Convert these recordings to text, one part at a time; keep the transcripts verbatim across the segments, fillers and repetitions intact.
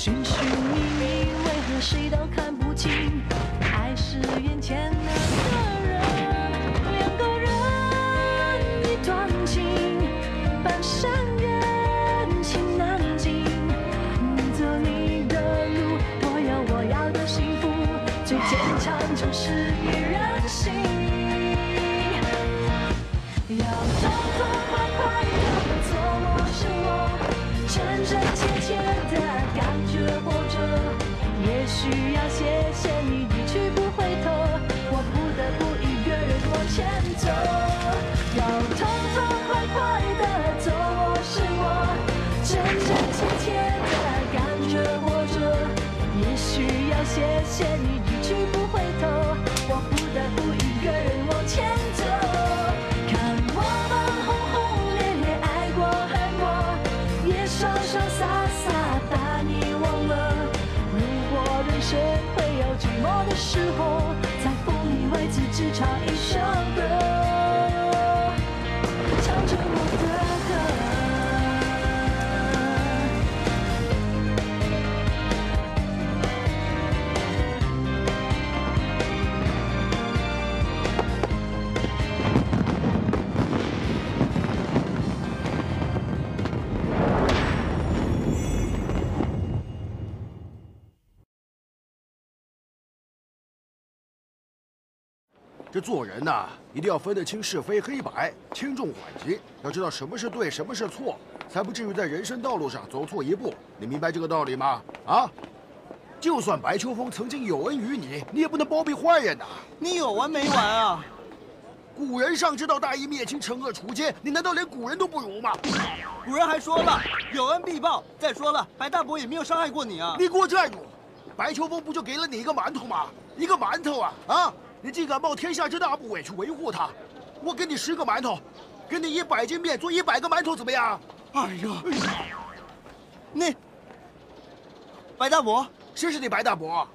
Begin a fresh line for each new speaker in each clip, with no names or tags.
寻寻觅觅，为何谁都看不清？爱是眼前那个人，两个人一段情，半生缘情难尽。你走你的路，我有我要的幸福，最坚强就是一人心。要痛痛快快的做我是我，真真切切的感觉活着。也许要谢谢你一去不回头，我不得不一个人往前走。要痛痛快快的做我是我，真真切切的感觉活着。也许要谢谢你一去不回头，我不得不一个人往前走。看我们轰轰烈烈爱过恨过，也爽爽洒洒把你忘了。如果人生会有寂寞的时候，在风里为自己唱一首歌，唱着我的歌。
这做人呐、啊，一定要分得清是非黑白，轻重缓急，要知道什么是对，什么是错，才不至于在人生道路上走错一步。你明白这个道理吗？啊！就算白秋风曾经有恩于你，你也不能包庇坏人呐、啊！
你有完没完啊？
古人上知道大义灭亲，惩恶除奸，你难道连古人都不如吗？
古人还说了，有恩必报。再说了，白大伯也没有伤害过你啊！
你给我站住！白秋风不就给了你一个馒头吗？一个馒头啊！啊！你竟敢冒天下之大不韪去维护他，我给你十个馒头，给你一百斤面做一百个馒头，怎么样？
哎呀，你白大伯，
谁是你白大伯？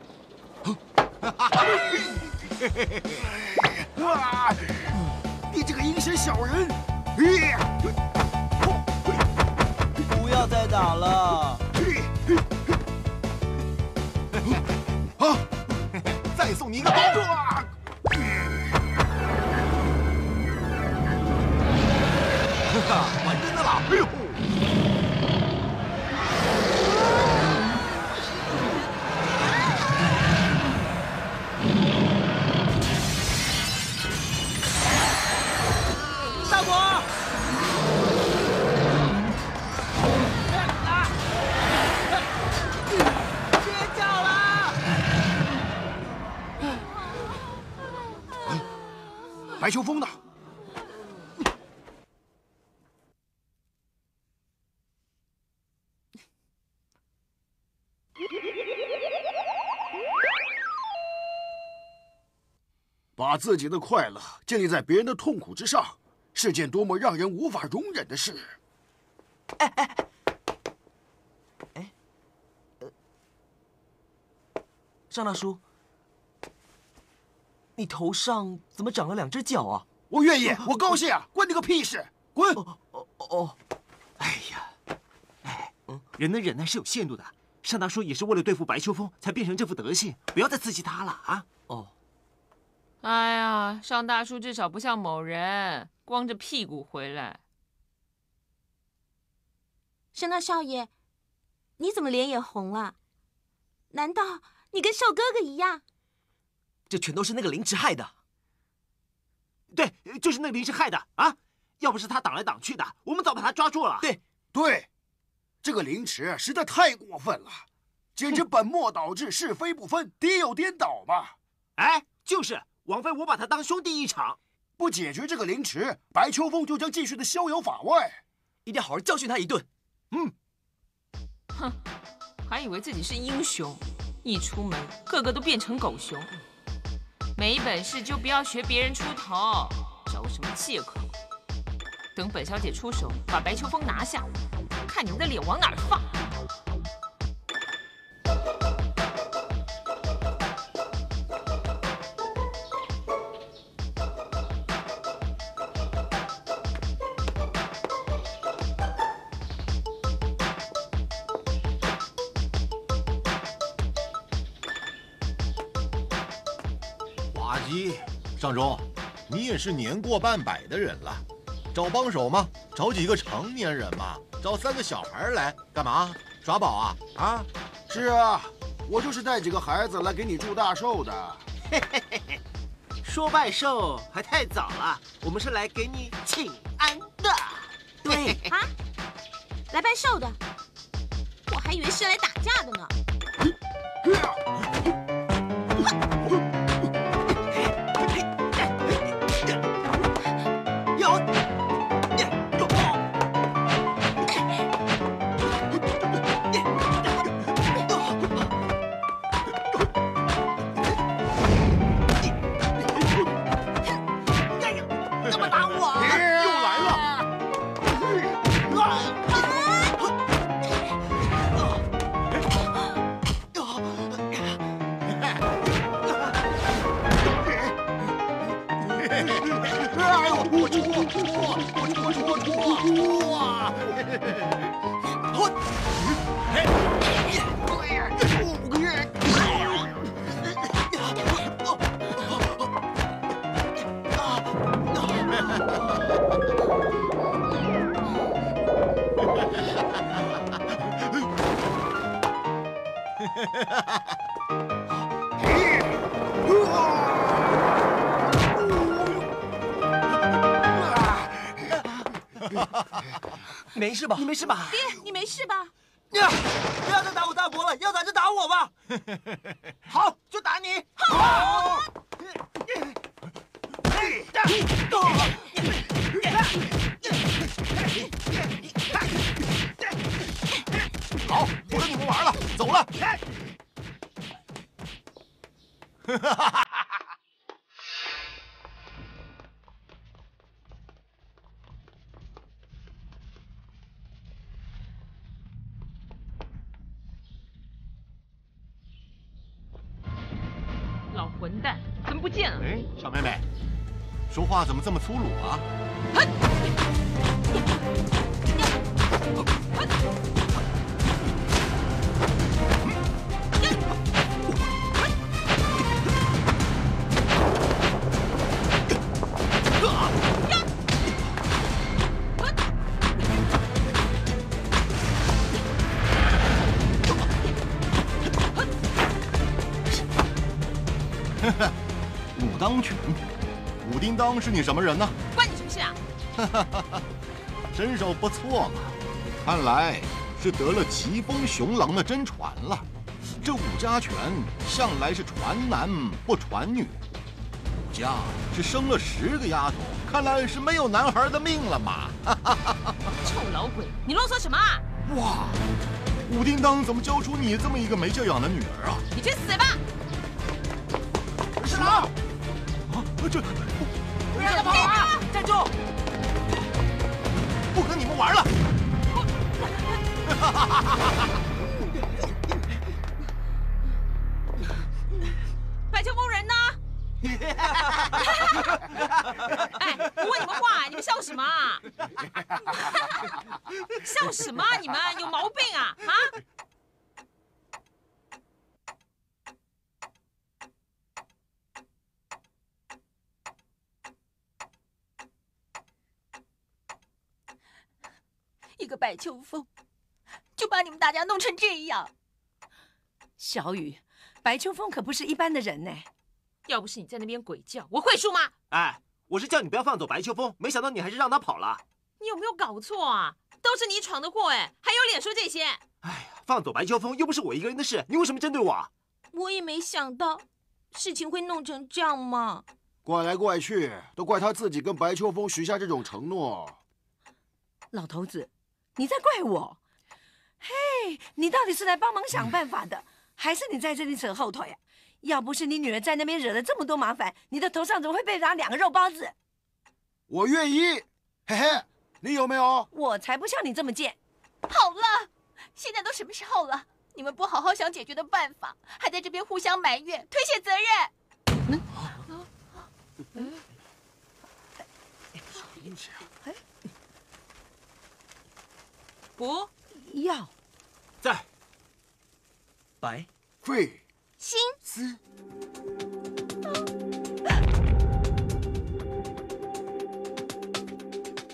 哇！你这个阴险小人！
不要再打了！
啊！再送你一个包！玩真的啦！哎呦！
大伯！别叫了！
白秋风呢？把自己的快乐建立在别人的痛苦之上，是件多么让人无法容忍的事！
哎哎哎，呃，尚大叔，你头上怎么长了两只角啊？
我愿意，我高兴啊，关你个屁事！滚！
哦哦哦！
哎呀，哎，嗯，人的忍耐是有限度的。尚大叔也是为了对付白秋风才变成这副德行，不要再刺激他了啊！
哦。
哎呀，尚大叔至少不像某人光着屁股回来。
盛大少爷，你怎么脸也红了？难道你跟少哥哥一样？
这全都是那个凌迟害的。
对，就是那个林氏害的啊！要不是他挡来挡去的，我们早把他抓住了。
对
对，这个凌迟实在太过分了，简直本末倒置，是非不分，敌友颠倒嘛！
哎，就是。枉费我把他当兄弟一场，
不解决这个凌迟，白秋风就将继续的逍遥法外，
一定要好好教训他一顿。
嗯，
哼，还以为自己是英雄，一出门个个都变成狗熊。没本事就不要学别人出头，找什么借口？等本小姐出手把白秋风拿下，看你们的脸往哪儿放。
垃圾！尚中，你也是年过半百的人了，找帮手吗？找几个成年人嘛，找三个小孩来干嘛？耍宝啊？啊？
是啊，我就是带几个孩子来给你祝大寿的。
嘿嘿嘿嘿，说拜寿还太早了，我们是来给你请安的。
对
啊，来拜寿的，我还以为是来打架的呢。
没事吧？你没事吧？
爹，你没事吧？
呀，不要再打我大伯了，要打就打我吧。好，就打你。好。
好，不跟你们玩了，走了。
老混蛋，怎么不见了？
哎，小妹妹，说话怎么这么粗鲁啊？武当拳，武丁当是你什么人呢？
关你什么事啊？
身手不错嘛，看来是得了奇峰雄狼的真传了。这武家拳向来是传男不传女，武家是生了十个丫头，看来是没有男孩的命了嘛。
臭老鬼，你啰嗦什么啊？
哇，武丁当怎么教出你这么一个没教养的女儿啊？
你去死吧！
是狼。
啊，这
不让他跑啊！站住！
不跟你们玩了。
白秋风人呢？哎，我问你们话，你们笑什么啊？笑什么啊？你们有毛病啊？啊？
一个白秋风，就把你们大家弄成这样。
小雨，白秋风可不是一般的人呢。
要不是你在那边鬼叫，我会输吗？
哎，我是叫你不要放走白秋风，没想到你还是让他跑了。
你有没有搞错啊？都是你闯的祸，哎，还有脸说这些？
哎呀，放走白秋风又不是我一个人的事，你为什么针对我？
我也没想到事情会弄成这样嘛。
怪来怪去，都怪他自己跟白秋风许下这种承诺。
老头子，你在怪我？嘿，你到底是来帮忙想办法的，还是你在这里扯后腿啊？要不是你女儿在那边惹了这么多麻烦，你的头上怎么会被打两个肉包子？
我愿意，嘿嘿，你有没有？
我才不像你这么贱！
好了，现在都什么时候了？你们不好好想解决的办法，还在这边互相埋怨、推卸责任。嗯
嗯，
不
要
在白
费
心
思。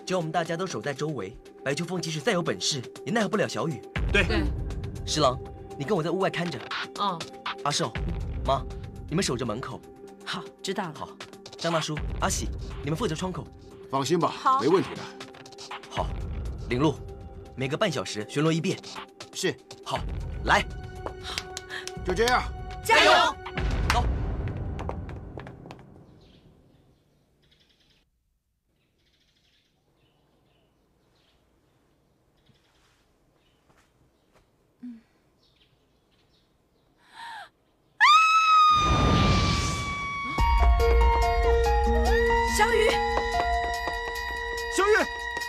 只要我们大家都守在周围，白秋风即使再有本事，也奈何不了小雨。
对。
对。
十郎，你跟我在屋外看着。
哦。
阿寿，妈，你们守着门口。
好，知道了。
好，张大叔、阿喜，你们负责窗口。
放心吧，
好，
没问题的。
好，领路，每个半小时巡逻一遍。
是。
好，来。
就这样。
加油！
走。
小雨，
小雨，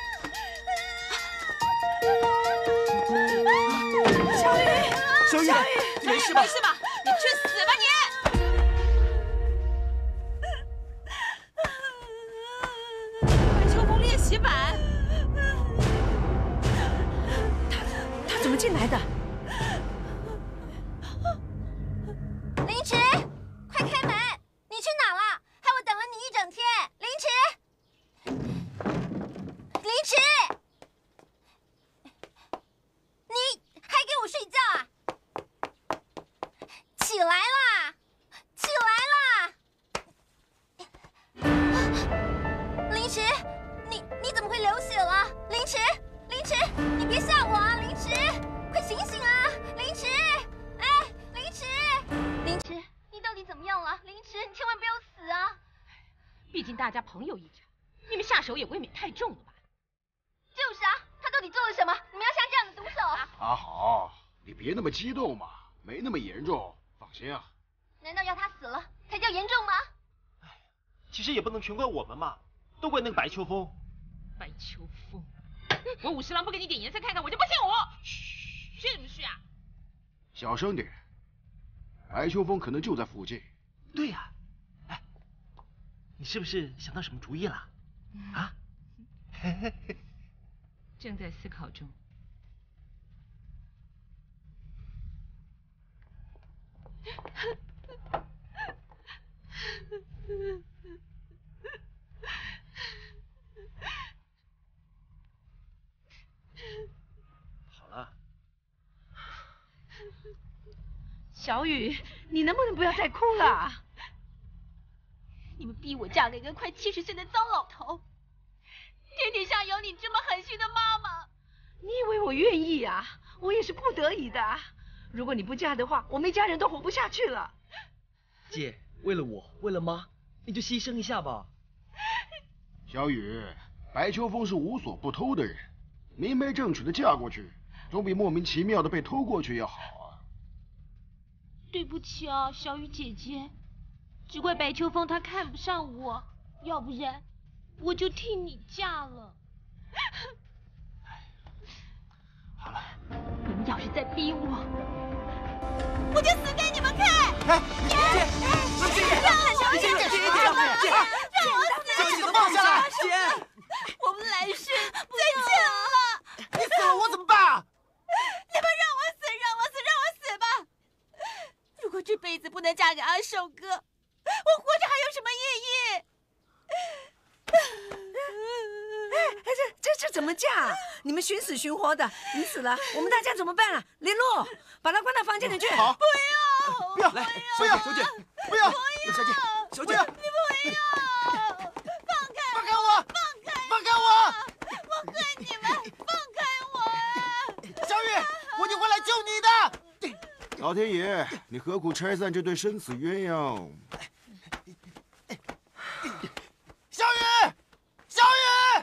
小雨，
小雨，
小雨，
没事吧？没事吧？你去死吧你！白秋风练习版，
他他怎么进来的？
凌迟，快开门！你去哪了？害我等了你一整天。凌迟，凌迟，你还给我睡觉啊？起来啦！起来啦！凌迟，你你怎么会流血了？凌迟，凌迟，你别吓我啊！凌迟，快醒醒啊！凌迟，哎，凌迟，凌迟，你到底怎么样了？凌迟，你千万不要死啊！
毕竟大家朋友一场，你们下手也未免太重了吧？
就是啊，他到底做了什么？你们要下这样的毒手？
阿好，你别那么激动嘛，没那么严重，放心啊。
难道要他死了才叫严重吗？
其实也不能全怪我们嘛，都怪那个白秋风。
白秋风，我武十郎不给你点颜色看看，我就不姓武。嘘，去什么去啊？
小声点，白秋风可能就在附近。
对呀、啊，哎，你是不是想到什么主意了？啊？
正在思考中。
好了，
小雨，你能不能不要再哭了？
你们逼我嫁给一个快七十岁的糟老头，天底下有你这么狠心的妈妈。
你以为我愿意啊？我也是不得已的。如果你不嫁的话，我们一家人都活不下去了。
姐，为了我，为了妈，你就牺牲一下吧。
小雨，白秋风是无所不偷的人，明媒正娶的嫁过去，总比莫名其妙的被偷过去要好啊。
对不起啊，小雨姐姐，只怪白秋风他看不上我，要不然我就替你嫁了。
好了，
你们要是再逼我，我就死给你们看！
哎，姐，姐，姐，
让我小雨姐姐，让我
姐，
让我死！
姐，放下来，姐，
我们来世再见了。
你死了我怎么办？
你们让我死，让我死，让我死吧！如果这辈子不能嫁给阿寿哥，我活着还有什么意义？
哎，这这这怎么嫁？你们寻死寻活的，你死了，我们大家怎么办啊？林路，把他关到房间里去。
好，
不要，
不要，
来，
不要，
小姐，
不要，
小姐，小姐，
你不要，放开，
放开我，
放开，
放开我！
我恨你们，放开我！
小雨，我一定会来救你的。
老天爷，你何苦拆散这对生死鸳鸯？
小雨，小雨！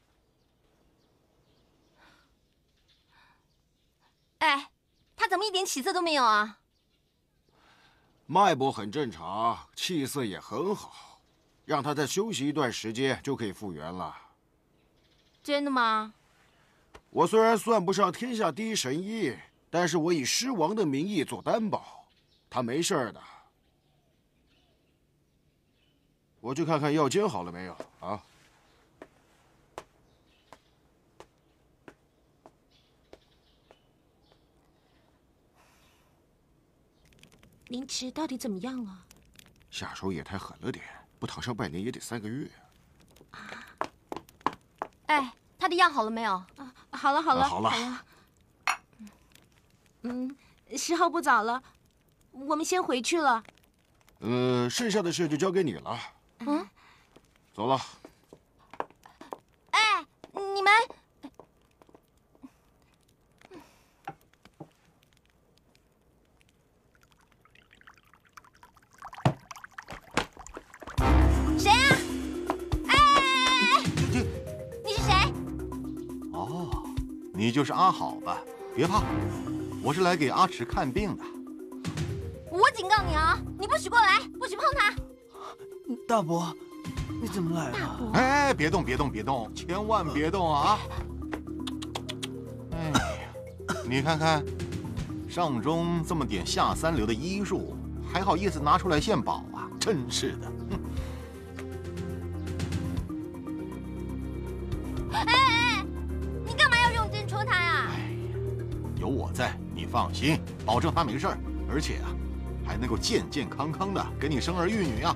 哎，他怎么一点起色都没有啊？
脉搏很正常，气色也很好，让他再休息一段时间就可以复原了。
真的吗？
我虽然算不上天下第一神医，但是我以狮王的名义做担保，他没事的。我去看看药煎好了没有啊？
凌迟到底怎么样了？
下手也太狠了点，不躺上半年也得三个月。
哎，他的药好了没有？
啊，好了好了、
啊、好了。
好了。嗯，时候不早了，我们先回去了。
呃，剩下的事就交给你了。
嗯，
走了。
哎，你们。 谁啊？哎，你是谁？
哦，你就是阿好吧？别怕，我是来给阿池看病的。
我警告你啊，你不许过来，不许碰他。
大伯，你怎么来了？
哎，别动，别动，别动，千万别动啊！哎呀，你看看，上中这么点下三流的医术，还好意思拿出来献宝啊？真是的。
哎哎，你干嘛要用针戳他呀？
哎呀，有我在，你放心，保证他没事儿，而且啊，还能够健健康康的给你生儿育女啊！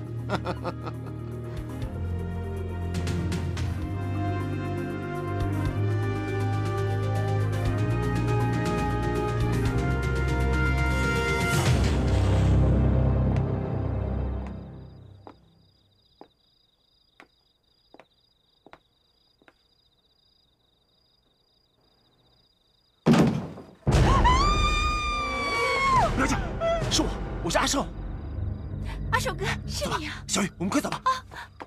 不要讲，是我，我是阿寿。
阿寿哥，是你啊！
小雨，我们快走吧！啊，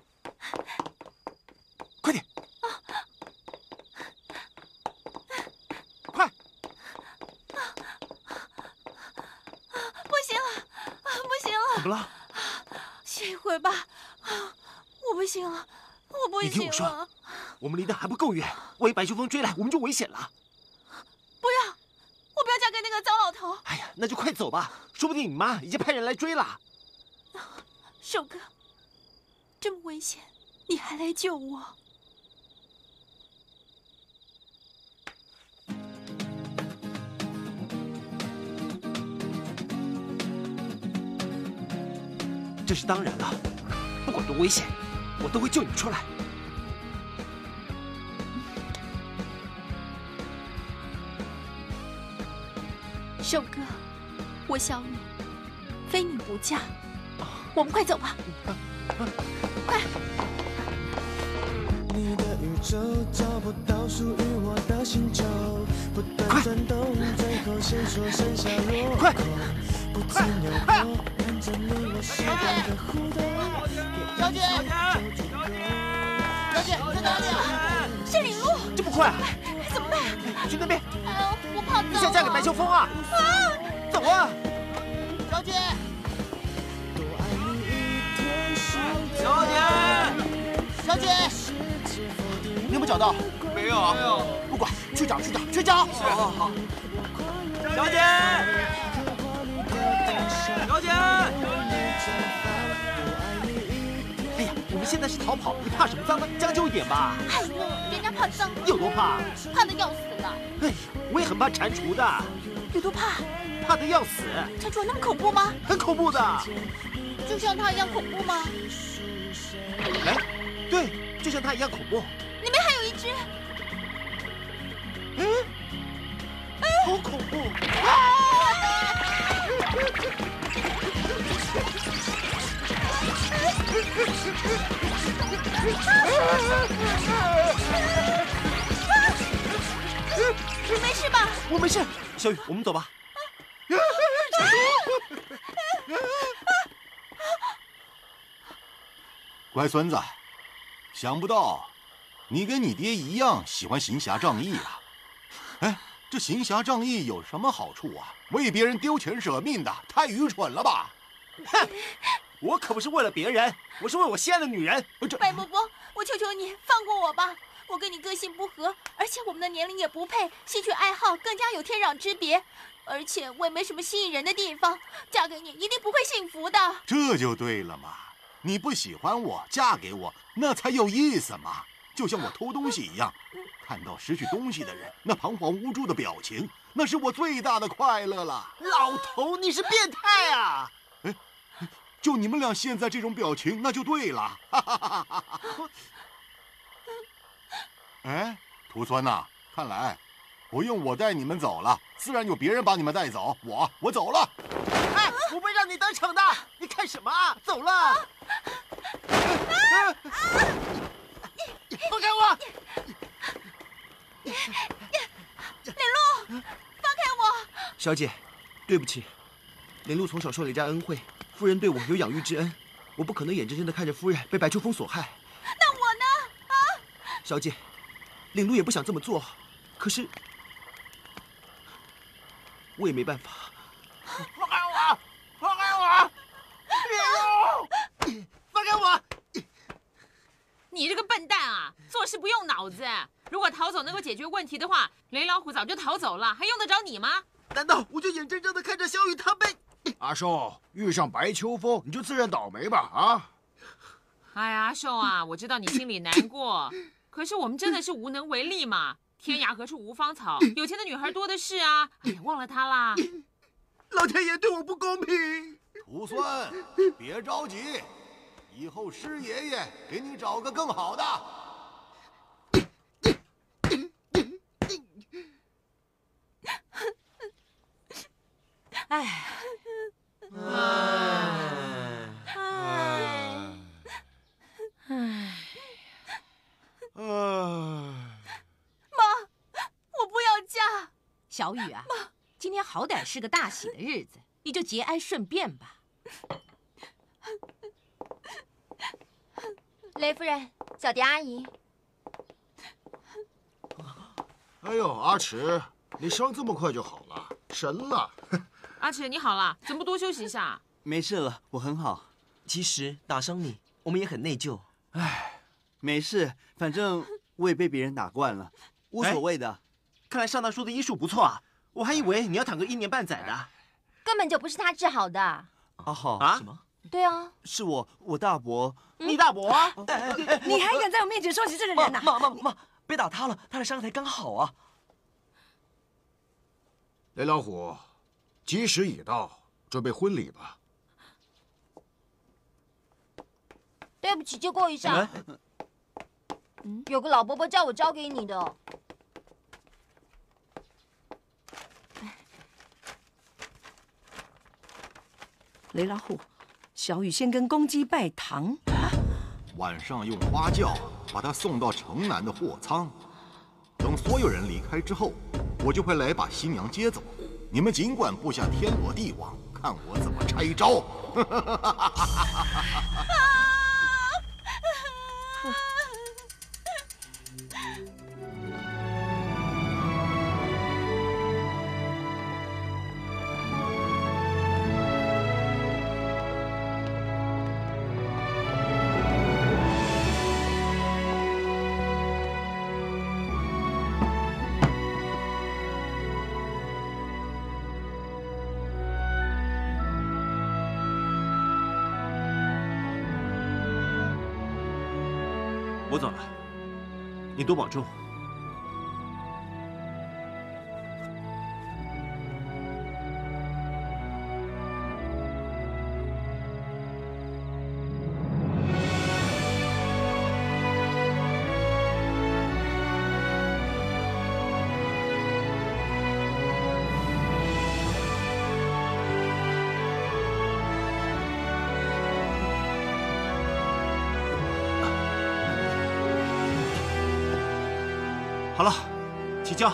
快点！啊，快！
不行了，啊，不行了！
怎么了？
歇一会儿吧。啊，我不行了，我不行了。
你听我说，我们离得还不够远，万一白秋风追来，我们就危险了。
不要，我不要嫁给那个糟老头。
哎呀，那就快走吧，说不定你妈已经派人来追了。
寿哥，这么危险，你还来救我？
这是当然了，不管多危险，我都会救你出来。
寿哥，我小雨，非你不嫁。我们快走吧，快！
你的宇宙找不到属于我的星球，不断转动，最后线索剩下落
快！
不曾有过看着你我时光的互动。
小姐，小姐，在哪里啊？
是领路，
这么快啊？
怎么办？
去那边。
哎呦，我怕走。
你想嫁给白秋风啊？
啊！
走啊！
小姐。
小姐，
小姐，
你有没有找到？
没有啊，没有。
不管，去找，去找，去找。
是，好，好。小姐，小姐，
哎呀，我们现在是逃跑，你怕什么脏呢？将就一点吧。
哎呦，人家怕脏。
有多怕？
怕的要死了。
哎，我也很怕蟾蜍的。
有多怕？
怕的要死。
蟾蜍有那么恐怖吗？
很恐怖的。
就像它一样恐怖吗？
哎，对，就像它一样恐怖。
里面还有一只，
嗯，好恐怖！啊！
你没事吧？
我没事，小雨，我们走吧。
乖孙子，想不到你跟你爹一样喜欢行侠仗义啊！哎，这行侠仗义有什么好处啊？为别人丢钱舍命的，太愚蠢了吧！
哼，我可不是为了别人，我是为我心爱的女人。
这
白伯伯，我求求你放过我吧！我跟你个性不合，而且我们的年龄也不配，兴趣爱好更加有天壤之别。而且我也没什么吸引人的地方，嫁给你一定不会幸福的。
这就对了嘛！你不喜欢我，嫁给我，那才有意思嘛！就像我偷东西一样，看到失去东西的人那彷徨无助的表情，那是我最大的快乐了。
老头，你是变态啊！
哎，就你们俩现在这种表情，那就对了。哈哈哈哈哈！ 哎，徒孙呐，看来不用我带你们走了，自然有别人把你们带走。我我走了。
哎，不会让你得逞的！你看什么啊？走了！啊啊、放开我！
林露，放开我！
小姐，对不起，林露从小受了一家恩惠，夫人对我有养育之恩，我不可能眼睁睁地看着夫人被白秋风所害。
那我呢？啊！
小姐，林露也不想这么做，可是我也没办法。
放开我！放开我！林露，放开我！
你这个笨蛋啊，做事不用脑子。如果逃走能够解决问题的话，雷老虎早就逃走了，还用得着你吗？
难道我就眼睁睁地看着小雨他被……
阿寿遇上白秋风，你就自认倒霉吧啊！
哎呀，阿寿啊，我知道你心里难过，可是我们真的是无能为力嘛。天涯何处无芳草，有钱的女孩多的是啊。哎呀，忘了他啦。
老天爷对我不公平。
徒孙，别着急，以后师爷爷给你找个更好的。
哎，
哎，
哎，
妈，我不要嫁。
小雨啊，今天好歹是个大喜的日子，你就节哀顺变吧。
雷夫人，小蝶阿姨。
哎呦，阿迟，你伤这么快就好了，神了！
阿迟，你好了，怎么不多休息一下？
没事了，我很好。其实打伤你，我们也很内疚。唉，没事，反正我也被别人打惯了，无所谓的。看来上大叔的医术不错啊，我还以为你要躺个一年半载的。
根本就不是他治好的。
阿浩啊？什么？
对啊，
是我，我大伯。
你大伯啊？
你还敢在我面前说起这个人呢？
妈妈妈，别打他了，他的伤才刚好啊。
雷老虎，吉时已到，准备婚礼吧。
对不起，借过一下。有个老伯伯叫我交给你的。
雷老虎，小雨先跟公鸡拜堂。
晚上用花轿把他送到城南的货仓，等所有人离开之后，我就会来把新娘接走。你们尽管布下天罗地网，看我怎么拆招。
我走了，你多保重。好了，起轿。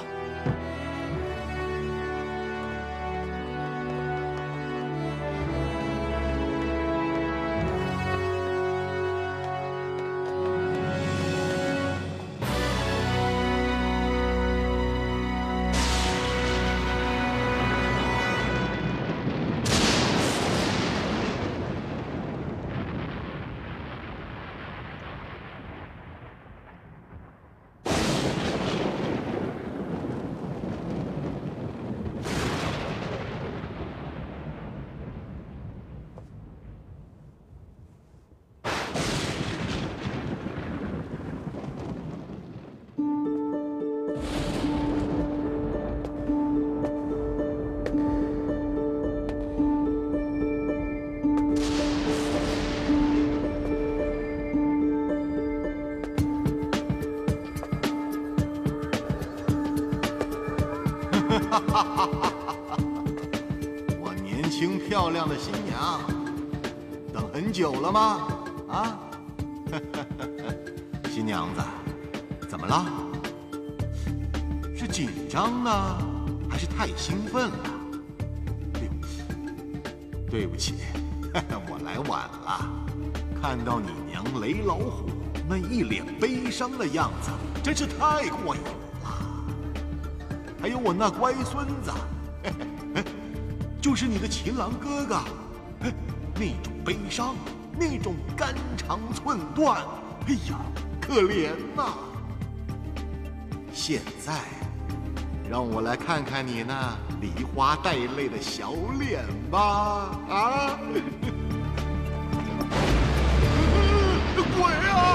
哈哈哈！我年轻漂亮的新娘，等很久了吗？啊？新娘子，怎么了？是紧张呢，还是太兴奋了？对不起，对不起，我来晚了。看到你娘雷老虎那一脸悲伤的样子，真是太过瘾了。还有我那乖孙子，就是你的情郎哥哥，那种悲伤，那种肝肠寸断，哎呀，可怜呐！现在，让我来看看你那梨花带泪的小脸吧！啊！鬼啊！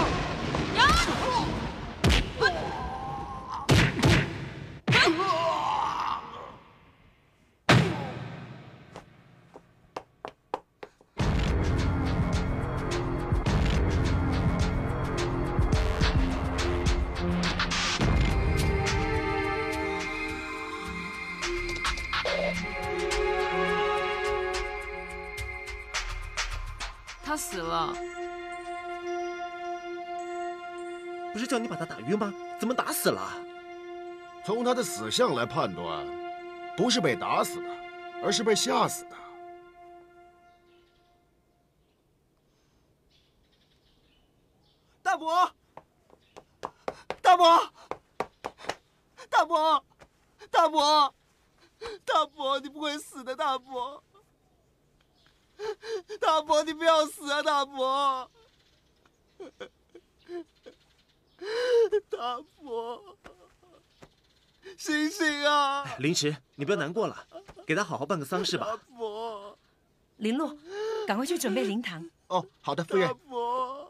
他死了。
不是叫你把他打晕吗？怎么打死了？
从他的死相来判断，不是被打死的，而是被吓死的。
大伯，大伯，大伯，大伯，大伯，你不会死的，大伯，大伯，你不要死啊，大伯。大伯，醒醒啊！
林池，你不要难过了，给他好好办个丧事吧。
大伯，
林洛，赶快去准备灵堂。
哦，好的，夫人。
大伯，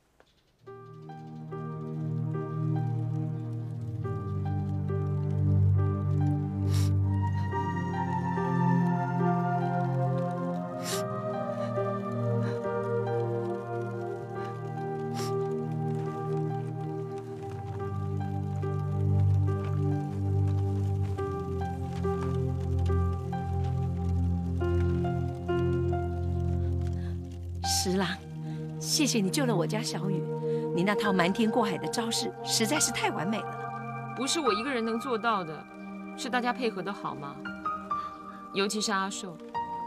十郎，谢谢你救了我家小雨，你那套瞒天过海的招式实在是太完美了。
不是我一个人能做到的，是大家配合的好吗？尤其是阿寿。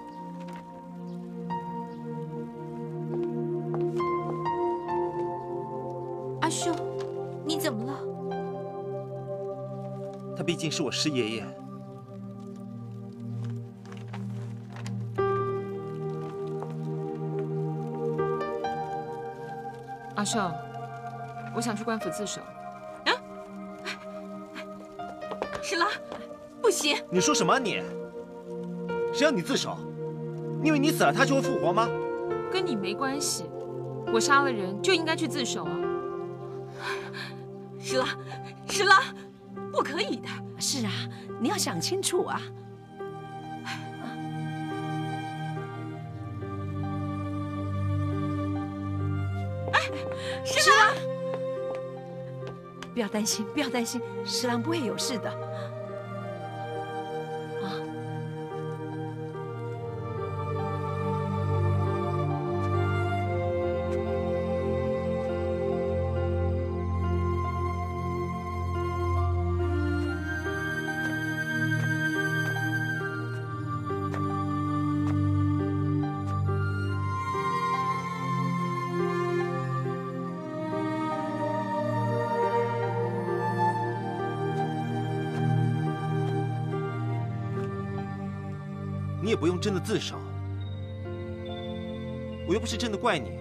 阿寿，你怎么了？
他毕竟是我师爷爷。
阿寿，我想去官府自首。
啊！十郎，不行！
你说什么啊你？谁让你自首？你以为你死了他就会复活吗？
跟你没关系，我杀了人就应该去自首啊！
十郎，十郎，不可以的。
是啊，你要想清楚啊。
十郎，
不要担心，不要担心，十郎不会有事的。啊！
你也不用真的自首，我又不是真的怪你。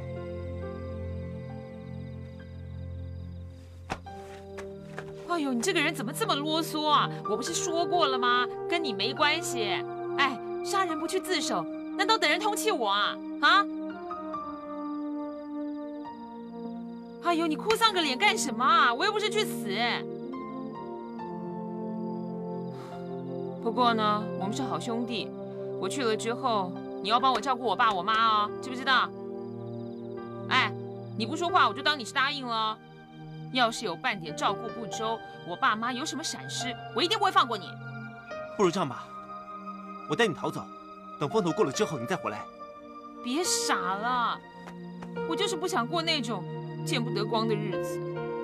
哎呦，你这个人怎么这么啰嗦啊？我不是说过了吗？跟你没关系。哎，杀人不去自首，难道等人通缉我啊？啊？哎呦，你哭丧个脸干什么啊？我又不是去死。不过呢，我们是好兄弟。我去了之后，你要帮我照顾我爸我妈哦，知不知道？哎，你不说话，我就当你是答应了。要是有半点照顾不周，我爸妈有什么闪失，我一定不会放过你。
不如这样吧，我带你逃走，等风头过了之后你再回来。
别傻了，我就是不想过那种见不得光的日子。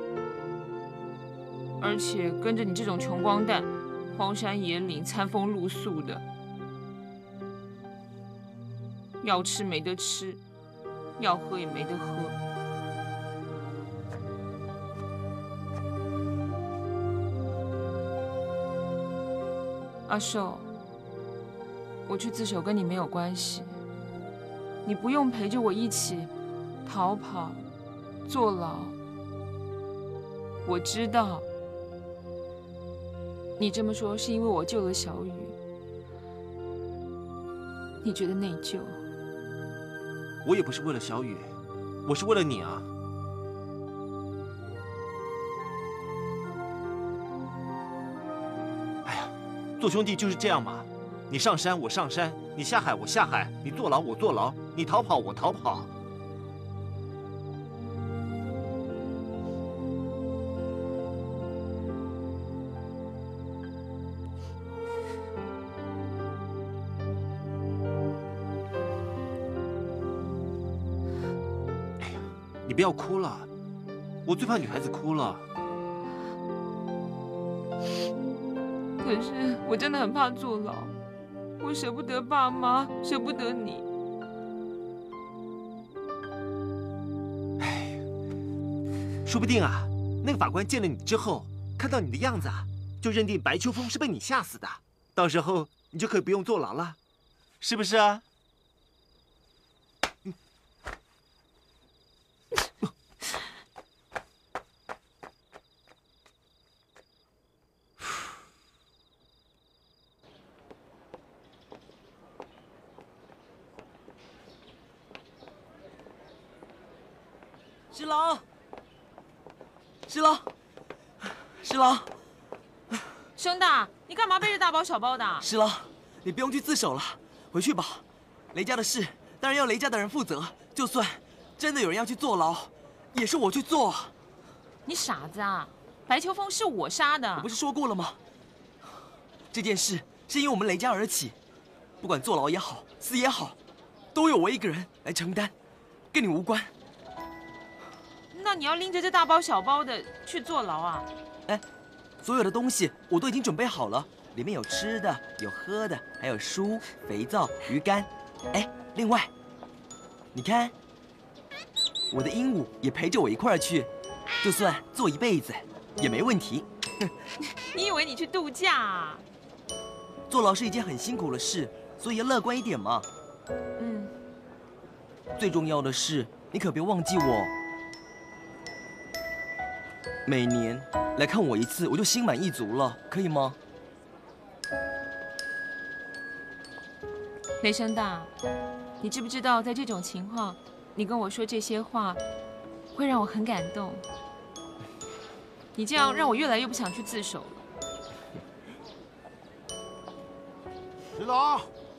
而且跟着你这种穷光蛋，荒山野岭、餐风露宿的，要吃没得吃，要喝也没得喝。阿寿，我去自首跟你没有关系，你不用陪着我一起逃跑、坐牢。我知道，你这么说是因为我救了小雨，你觉得内疚。
我也不是为了小雨，我是为了你啊。哎呀，做兄弟就是这样嘛，你上山我上山，你下海我下海，你坐牢我坐牢，你逃跑我逃跑。你不要哭了，我最怕女孩子哭了。
可是我真的很怕坐牢，我舍不得爸妈，舍不得你。
哎，说不定啊，那个法官见了你之后，看到你的样子啊，就认定白秋风是被你吓死的，到时候你就可以不用坐牢了，是不是啊？
十郎，十郎，十郎，
生大，你干嘛背着大包小包的？
十郎，你不用去自首了，回去吧。雷家的事当然要雷家的人负责，就算真的有人要去坐牢，也是我去做。
你傻子啊！白秋风是我杀的。
我不是说过了吗？这件事是因我们雷家而起，不管坐牢也好，死也好，都由我一个人来承担，跟你无关。
那你要拎着这大包小包的去坐牢啊？
哎，所有的东西我都已经准备好了，里面有吃的，有喝的，还有书、肥皂、鱼竿。哎，另外，你看，我的鹦鹉也陪着我一块儿去，就算坐一辈子也没问题。
你以为你去度假啊？
坐牢是一件很辛苦的事，所以要乐观一点嘛。
嗯。
最重要的是，你可别忘记我。每年来看我一次，我就心满意足了，可以吗？
雷声大，你知不知道，在这种情况，你跟我说这些话，会让我很感动。你这样让我越来越不想去自首了。
石郎，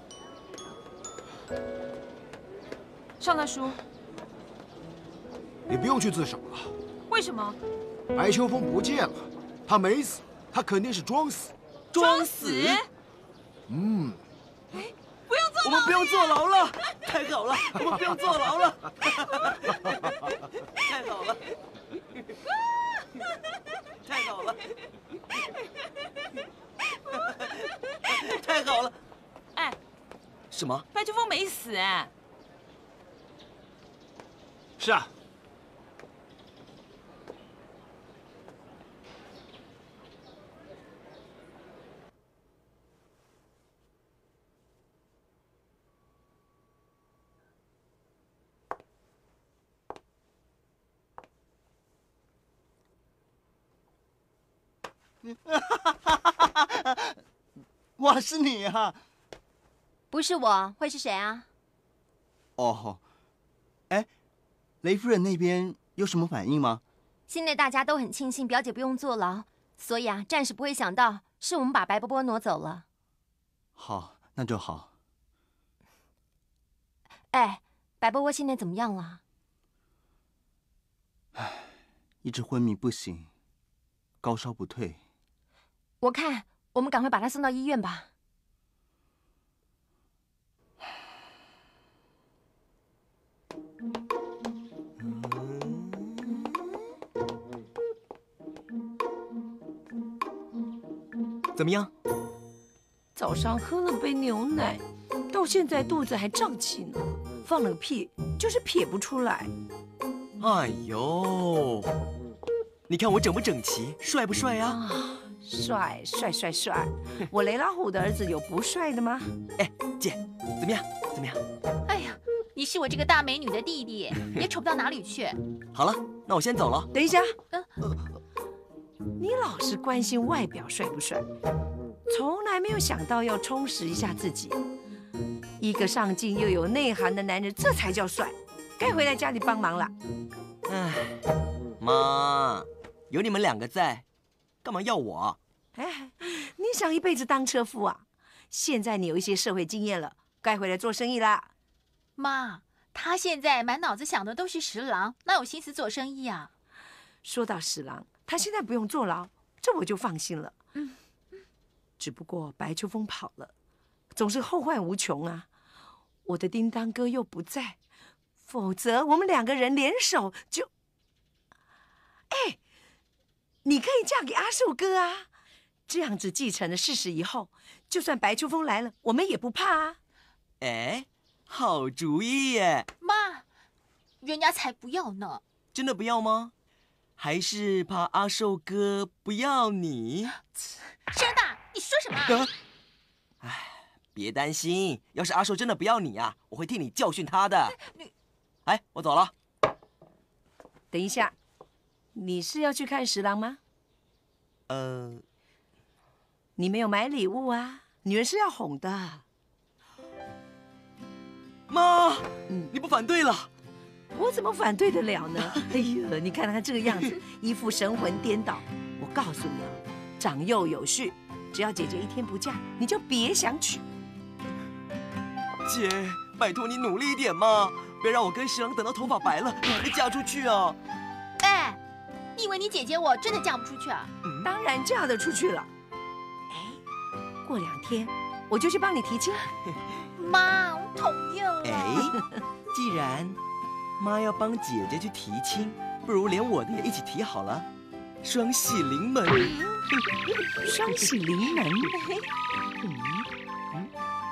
上大叔，
你不用去自首了。
为什么？
白秋风不见了，他没死，他肯定是装死。
装死？
嗯。
哎，不用坐牢，
我们不用坐牢了，太好了，我们不用坐牢了，太好了，太好了，太好了。
哎，
什么？
白秋风没死哎。
是啊。
哇，是你啊！
不是我，会是谁啊？
哦，哎，雷夫人那边有什么反应吗？
现在大家都很庆幸表姐不用坐牢，所以啊，暂时不会想到是我们把白波波挪走了。
好，那就好。
哎，白波波现在怎么样了？
唉，一直昏迷不醒，高烧不退。
我看我们赶快把他送到医院吧。
怎么样？
早上喝了杯牛奶，到现在肚子还胀气呢，放了个屁就是撇不出来。
哎呦，你看我整不整齐，帅不帅啊？
啊，帅帅帅帅！我雷老虎的儿子有不帅的吗？
哎，姐，怎么样？怎么样？
哎呀，你是我这个大美女的弟弟，也丑不到哪里去。
好了，那我先走了。
等一下，
嗯
你老是关心外表帅不帅，从来没有想到要充实一下自己。一个上进又有内涵的男人，这才叫帅。该回来家里帮忙了。
哎，妈，有你们两个在，干嘛要我？
哎，你想一辈子当车夫啊？现在你有一些社会经验了，该回来做生意啦。
妈，他现在满脑子想的都是十郎，哪有心思做生意啊？
说到十郎，他现在不用坐牢，这我就放心了。
嗯，
只不过白秋风跑了，总是后患无穷啊。我的叮当哥又不在，否则我们两个人联手就……哎，你可以嫁给阿寿哥啊，这样子继承了事实以后，就算白秋风来了，我们也不怕啊。
哎，好主意耶！
妈，人家才不要呢。
真的不要吗？还是怕阿寿哥不要你？
声大，你说什么？
啊哎，别担心，要是阿寿真的不要你啊，我会替你教训他的。
你，
哎，我走了。
等一下，你是要去看十郎吗？
呃，
你没有买礼物啊，女人是要哄的。
妈，
嗯，
你不反对了？
我怎么反对得了呢？哎呦，你看他这个样子，一副神魂颠倒。我告诉你啊，长幼有序，只要姐姐一天不嫁，你就别想娶。
姐，拜托你努力一点嘛，别让我跟十郎等到头发白了还没嫁出去啊！
哎，你以为你姐姐我真的嫁不出去啊？
嗯、
当然嫁得出去了。哎，过两天我就去帮你提亲。
妈，我讨厌了。
哎，既然妈要帮姐姐去提亲，不如连我的也一起提好了，双喜临门。
双喜临门。嗯
嗯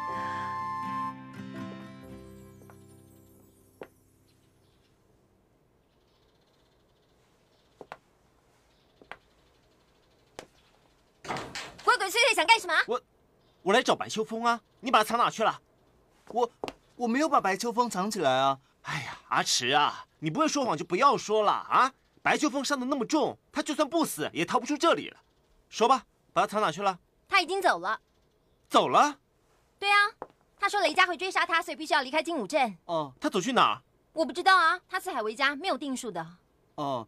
鬼鬼祟祟想干什么？
我，我来找白秋风啊！你把它藏哪去了？
我我没有把白秋风藏起来啊！
哎呀，阿池啊，你不会说谎就不要说了啊！白秋风伤得那么重，他就算不死也逃不出这里了。说吧，把他藏哪去了？
他已经走了。
走了？
对啊，他说雷家会追杀他，所以必须要离开金武镇。
哦，
他走去哪儿？
我不知道啊，他四海为家，没有定数的。
哦。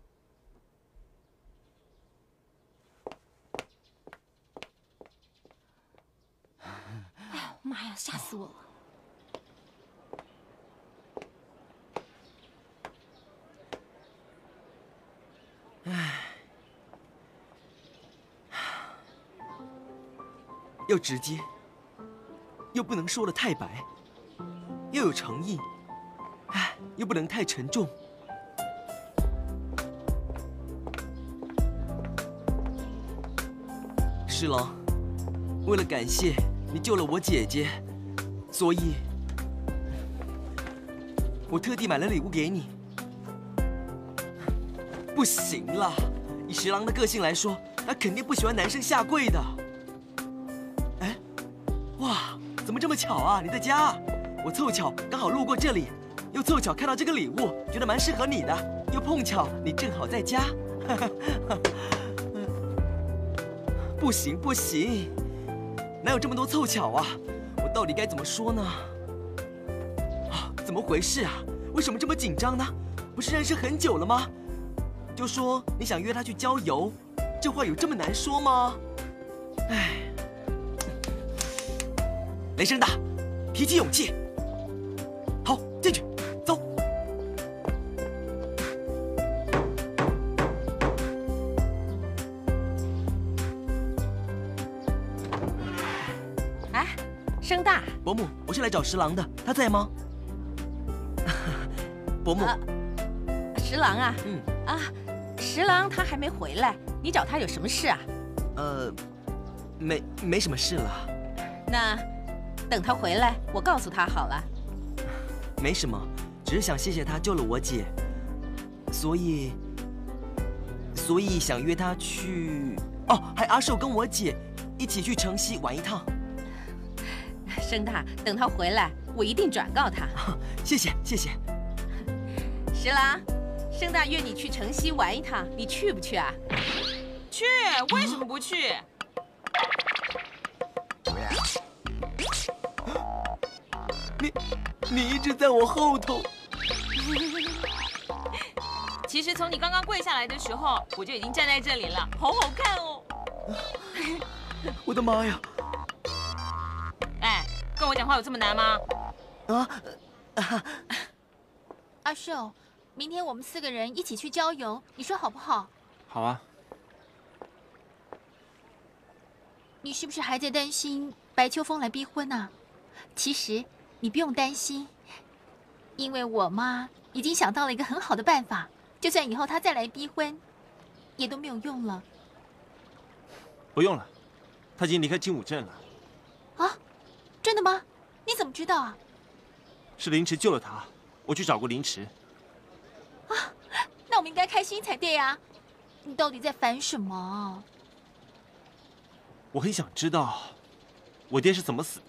哎呀妈呀，吓死我了！
唉，又直接，又不能说得太白，又有诚意，唉，又不能太沉重。十郎，为了感谢你救了我姐姐，所以我特地买了礼物给你。不行啦，以十郎的个性来说，他肯定不喜欢男生下跪的。哎，哇，怎么这么巧啊？你在家？我凑巧刚好路过这里，又凑巧看到这个礼物，觉得蛮适合你的，又碰巧你正好在家。不行不行，哪有这么多凑巧啊？我到底该怎么说呢？啊，怎么回事啊？为什么这么紧张呢？不是认识很久了吗？就说你想约他去郊游，这话有这么难说吗？唉，雷声大，提起勇气。好，进去，走。
哎，声大，
伯母，我是来找十郎的，他在吗？伯母，
啊、十郎啊，
嗯
啊。十郎他还没回来，你找他有什么事啊？
呃， 没没什么事了。
那等他回来，我告诉他好了。
没什么，只是想谢谢他救了我姐，所以所以想约他去。哦，还阿寿跟我姐一起去城西玩一趟。
生大，等他回来，我一定转告他。
谢谢谢谢。
十郎，生大约你去城西玩一趟，你去不去啊？
去，为什么不去？
你你一直在我后头。
其实从你刚刚跪下来的时候，我就已经站在这里了，好好看哦。
我的妈呀！
哎，跟我讲话有这么难吗？
啊！
阿寿，明天我们四个人一起去郊游，你说好不好？
好啊。
你是不是还在担心白秋风来逼婚啊？其实你不用担心，因为我妈已经想到了一个很好的办法，就算以后他再来逼婚，也都没有用了。
不用了，他已经离开精武镇了。
啊，真的吗？你怎么知道啊？
是凌迟救了他，我去找过凌迟。
啊，那我们应该开心才对啊！你到底在烦什么？
我很想知道，我爹是怎么死的。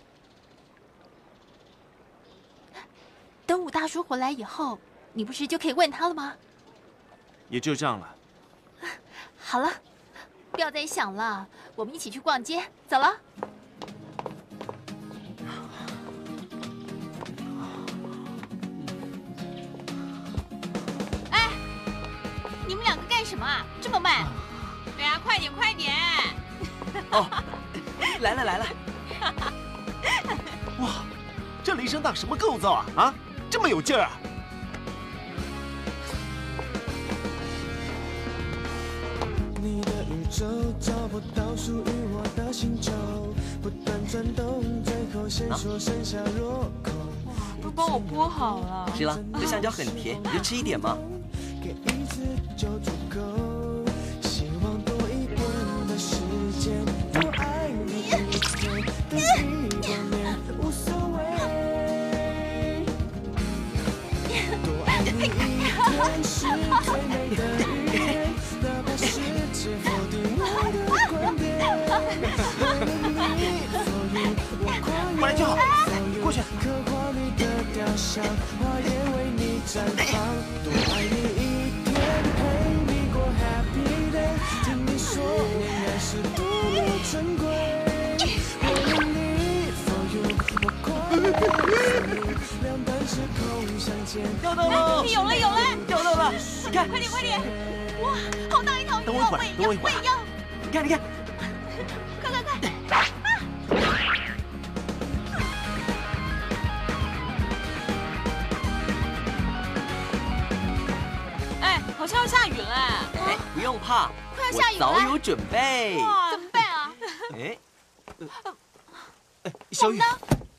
等武大叔回来以后，你不是就可以问他了吗？
也就这样了。
好了，不要再想了，我们一起去逛街，走了。哎，你们两个干什么啊？这么慢？
对啊，快点快点！
哦，来了来了！
哇，这雷声大什么构造啊？啊，这么有劲儿啊！
你的宇宙找不到属于我的星球，不断转动，最后线索剩下落空。
都帮我剥好了。
是啦，这香蕉很甜，你就吃一点嘛。
给一次就足够，希望多一点的时间，多爱你一天，等一多年无所谓，多爱你一天是最美的语言，哪怕世界否定我的观点，
过来就好，过去。
刻画你的雕像，花叶为你绽放，多爱你一天，陪你过 Happy Day， 听你说恋爱是多么珍贵，我为你 For you， 我快乐，两段时空相见，
钓到了！
有了有了，
钓到了！你看，
快点快点！
哇，好大一条鱼
等我一会
哦！
儿，等我一会儿。
我也要，
你看，你看，
快快快！
哎，好像要下雨了。
哎，不用怕，
快要下雨了，
我早有准备。
哇，
怎么办啊？
哎，
哎，小雨，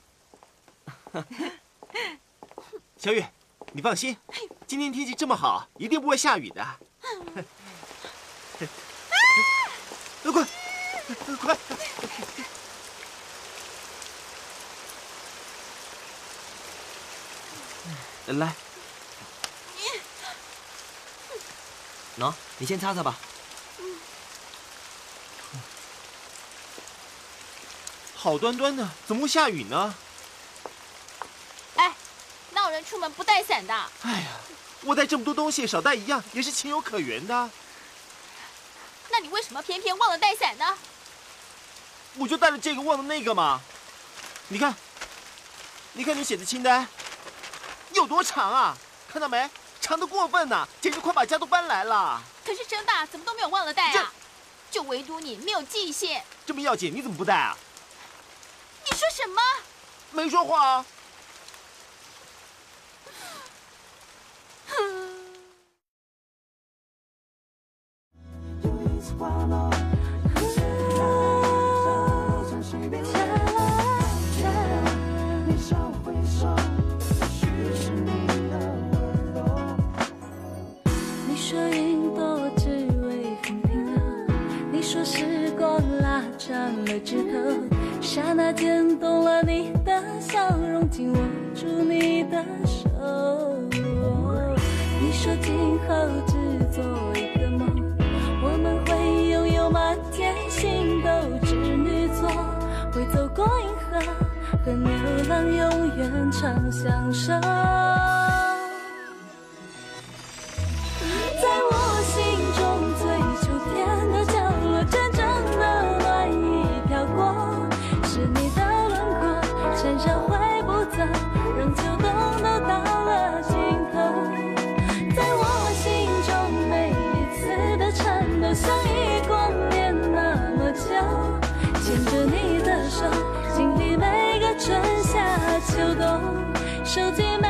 小雨，你放心，今天天气这么好，一定不会下雨的。快，快！
来，喏，你先擦擦吧。
好端端的，怎么会下雨呢？
哎，哪有人出门不带伞的？
哎呀，我带这么多东西，少带一样也是情有可原的。
那你为什么偏偏忘了带伞呢？
我就带了这个，忘了那个嘛。你看，你看你写的清单有多长啊？看到没？长得过分呐、啊，简直快把家都搬来了。
可是生大怎么都没有忘了带啊？就唯独你没有记性。
这么要紧，你怎么不带啊？
你说什么？
没说话啊。
你说云朵只为风平浪，你说时光拉长的指头，刹那间懂了你的笑容，紧握住你的手。你说今后只做一个梦，我们会拥有满天星斗，织女座会走过银河，和牛郎永远长相守。在我心中最秋天的角落，真正的暖意飘过，是你的轮廓，闪闪挥不走，让秋冬都到了尽头。在我心中每一次的颤抖，像一光年那么久，牵着你的手，经历每个春夏秋冬，收集每